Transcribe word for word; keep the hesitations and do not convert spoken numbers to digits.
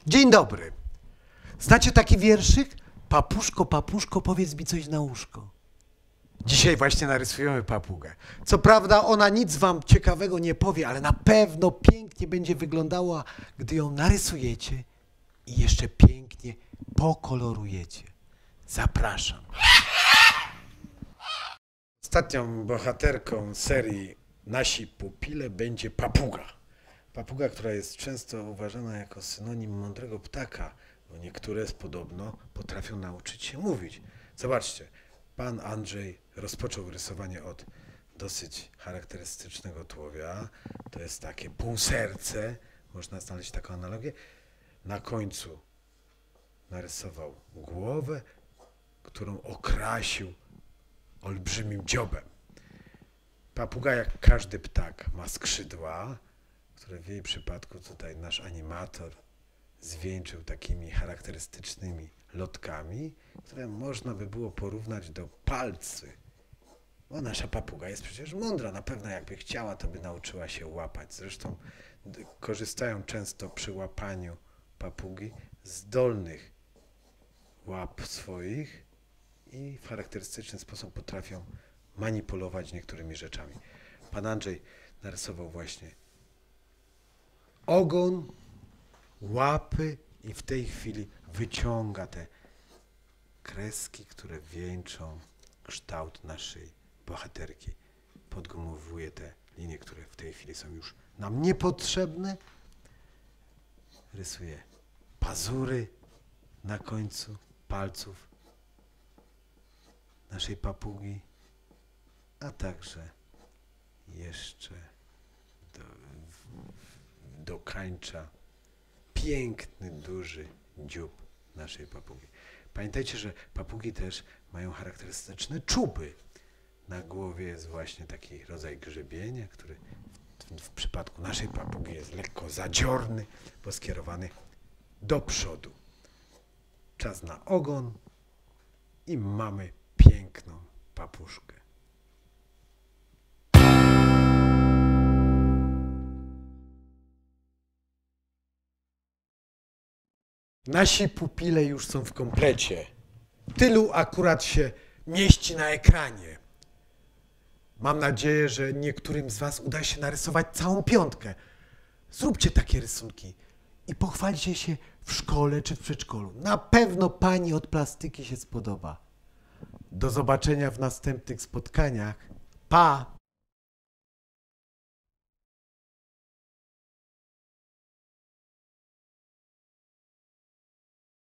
Dzień dobry. Znacie taki wierszyk? Papuszko, papuszko, powiedz mi coś na łóżko. Dzisiaj właśnie narysujemy papugę. Co prawda ona nic wam ciekawego nie powie, ale na pewno pięknie będzie wyglądała, gdy ją narysujecie i jeszcze pięknie pokolorujecie. Zapraszam. Ostatnią bohaterką serii Nasi pupile będzie papuga. Papuga, która jest często uważana jako synonim mądrego ptaka, bo niektóre podobno potrafią nauczyć się mówić. Zobaczcie, pan Andrzej rozpoczął rysowanie od dosyć charakterystycznego tułowia. To jest takie półserce, można znaleźć taką analogię. Na końcu narysował głowę, którą okrasił olbrzymim dziobem. Papuga, jak każdy ptak, ma skrzydła, które w jej przypadku tutaj nasz animator zwieńczył takimi charakterystycznymi lotkami, które można by było porównać do palcy. Bo nasza papuga jest przecież mądra, na pewno jakby chciała, to by nauczyła się łapać. Zresztą korzystają często przy łapaniu papugi z dolnych łap swoich i w charakterystyczny sposób potrafią manipulować niektórymi rzeczami. Pan Andrzej narysował właśnie ogon, łapy i w tej chwili wyciąga te kreski, które wieńczą kształt naszej bohaterki. Podgumowuje te linie, które w tej chwili są już nam niepotrzebne. Rysuje pazury na końcu palców naszej papugi, a także jeszcze do, dokańcza piękny, duży dziób naszej papugi. Pamiętajcie, że papugi też mają charakterystyczne czuby. Na głowie jest właśnie taki rodzaj grzebienia, który w, w przypadku naszej papugi jest lekko zadziorny, bo skierowany do przodu. Czas na ogon i mamy piękną papuszkę. Nasi pupile już są w komplecie. Tylu akurat się mieści na ekranie. Mam nadzieję, że niektórym z was uda się narysować całą piątkę. Zróbcie takie rysunki i pochwalcie się w szkole czy w przedszkolu. Na pewno pani od plastyki się spodoba. Do zobaczenia w następnych spotkaniach. Pa!